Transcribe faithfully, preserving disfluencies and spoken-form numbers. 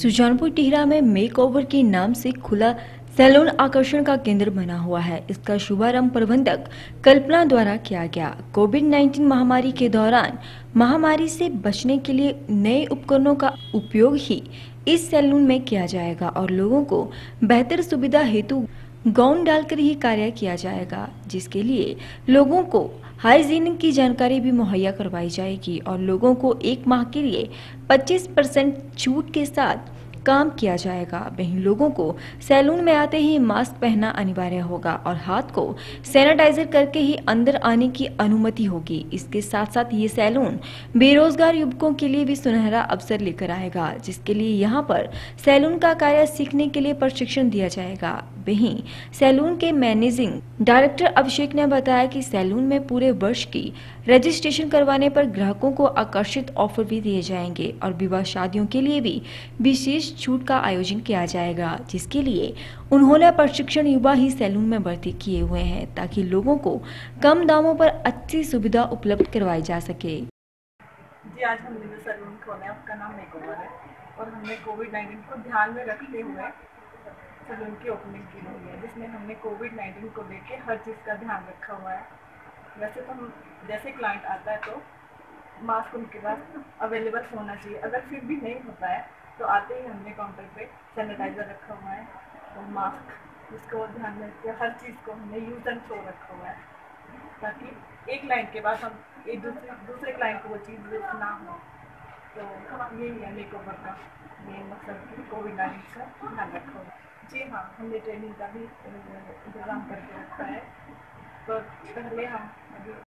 सुजानपुर टिहरा में मेकओवर के नाम से खुला सैलून आकर्षण का केंद्र बना हुआ है। इसका शुभारंभ प्रबंधक कल्पना द्वारा किया गया। कोविड उन्नीस महामारी के दौरान महामारी से बचने के लिए नए उपकरणों का उपयोग ही इस सैलून में किया जाएगा और लोगों को बेहतर सुविधा हेतु गाउन डालकर ही कार्य किया जाएगा, जिसके लिए लोगों को हाइजीन की जानकारी भी मुहैया करवाई जाएगी और लोगों को एक माह के लिए पच्चीस परसेंट छूट के साथ काम किया जाएगा। वहीं लोगों को सैलून में आते ही मास्क पहनना अनिवार्य होगा और हाथ को सैनिटाइजर करके ही अंदर आने की अनुमति होगी। इसके साथ साथ ये सैलून बेरोजगार युवकों के लिए भी सुनहरा अवसर लेकर आएगा, जिसके लिए यहाँ पर सैलून का कार्य सीखने के लिए प्रशिक्षण दिया जाएगा। वहीं सैलून के मैनेजिंग डायरेक्टर अभिषेक ने बताया कि सैलून में पूरे वर्ष की रजिस्ट्रेशन करवाने पर ग्राहकों को आकर्षित ऑफर भी दिए जाएंगे और विवाह शादियों के लिए भी विशेष छूट का आयोजन किया जाएगा, जिसके लिए उन्होंने प्रशिक्षण युवा ही सैलून में भर्ती किए हुए हैं ताकि लोगों को कम दामों पर अच्छी सुविधा उपलब्ध करवाई जा सके। जी, आज हमने जो सैलून खोला है उसका नाम मेकओवर है और हमने कोविड उन्नीस को ध्यान में रखते हुए सैलून की ओपनिंग की हुई है, जिसमें हमने कोविड उन्नीस को लेके हर चीज़ का ध्यान रखा हुआ है। वैसे तो हम जैसे क्लाइंट आता है तो मास्क उनके पास अवेलेबल होना चाहिए, अगर फिर भी नहीं होता है तो आते ही हमने काउंटर पे सैनिटाइज़र रखा हुआ है और मास्क, जिसको ध्यान में रखते हर चीज़ को हमने यूज़ एंड थ्रो रखा हुआ है ताकि एक क्लाइंट के बाद हम एक दूसरे दूसरे क्लाइंट को वो चीज़ यूज ना हो। तो यही है मेकओवर का मेन मकसद कि कोविड उन्नीस का ध्यान रखा हुआ है। जी हाँ, हमने ट्रेनिंग का भी इंतज़ाम करके रखा है। तो पहले हम अभी